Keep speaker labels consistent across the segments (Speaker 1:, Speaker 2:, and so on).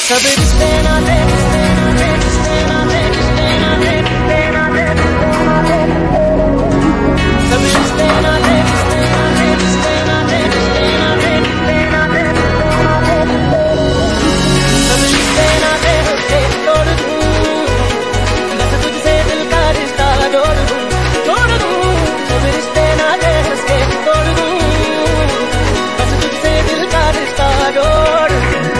Speaker 1: सब रिश्ते नाते रिश्ते नाते रिश्ते नाते रिश्ते नाते रिश्ते नाते सब रिश्ते नाते रिश्ते नाते रिश्ते नाते रिश्ते नाते रिश्ते नाते सब रिश्ते नाते होते तोड़ दूं बस तुझसे दिल का रिश्ता जोड़ दूं सब रिश्ते नाते हंसके तोड़ दूं बस तुझसे दिल का रिश्ता जोड़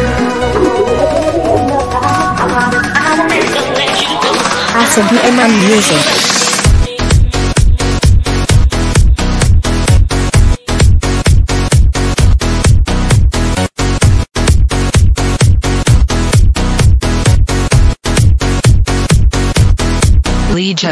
Speaker 2: ASMR Music.
Speaker 3: Lijo.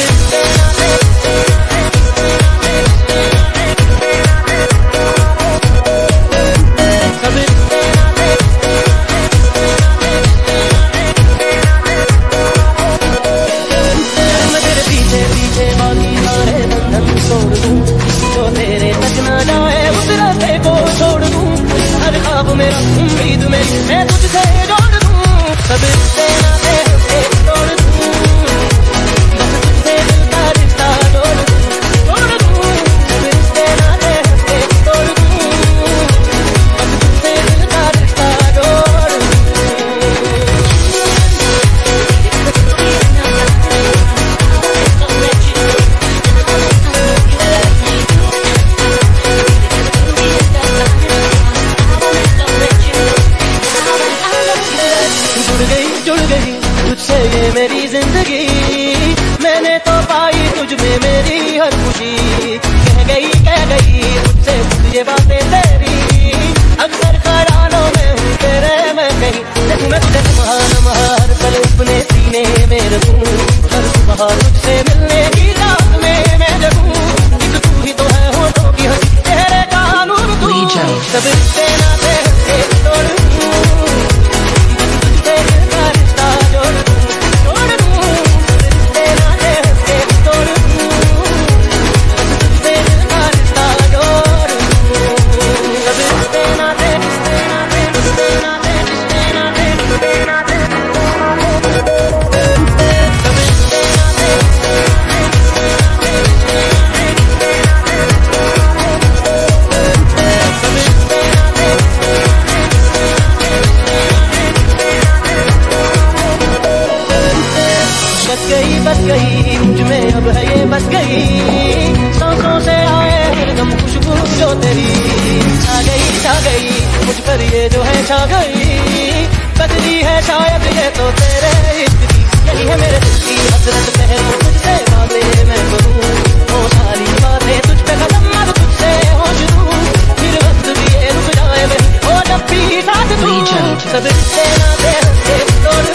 Speaker 1: मेरा उम्मीद में मैं तुझसे जोड़ दूं सब रिश्ते नाते होते तोड़ दूं बस तुझसे दिल का रिश्ता जोड़ दूं सब रिश्ते नाते होते तोड़ दूं बस तुझसे दिल का रिश्ता जोड़ जुड़ गई तुझसे ये मेरी जिंदगी मैंने तो पाई तुझ में मेरी हर खुशी कह गई तुझसे ये बातें तेरी अक्सर खरानों में हूँ तेरे मैं कहीं देखूं मैं तुझे हर पल अपने सीने में रखूं हर सुबह तुझसे मिलने की रात में मैं जगूं एक तू ही तो है होठों की हंसी तेरे कानून तू सब रिश्ते नाते हंसके तोड़ बस गई मुझ में अब है ये बस गई सांसों से आए हरदम खुशबू जो तेरी छा गई मुझ पर ये जो है छा गई बदली है शायद ये तो तेरे इश्क की यही है मेरे दिल की हसरत पहले तुझसे बातें मैं करूं वो सारी बातें तुझ पे खत्म अब तुझसे हो शुरू फिर वक्त भी ये रुक जाए वही हो जब भी साथ तू सब रिश्ते नाते हंसके तोड़